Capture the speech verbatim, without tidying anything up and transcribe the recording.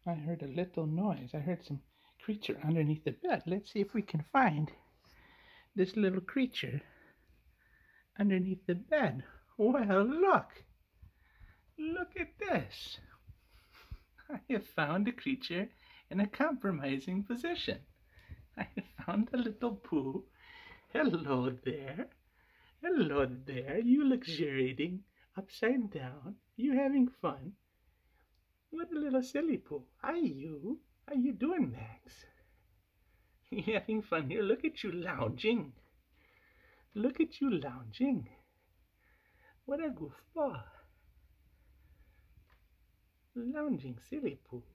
I heard a little noise. I heard some creature underneath the bed. Let's see if we can find this little creature underneath the bed. Well, look. Look at this. I have found a creature in a compromising position. I have found a little poo. Hello there. Hello there. You luxuriating upside down. You having fun? What a little silly poo. Hi, you. How you doing, Max? You having fun here? Look at you lounging. Look at you lounging. What a goofball. Lounging silly poo.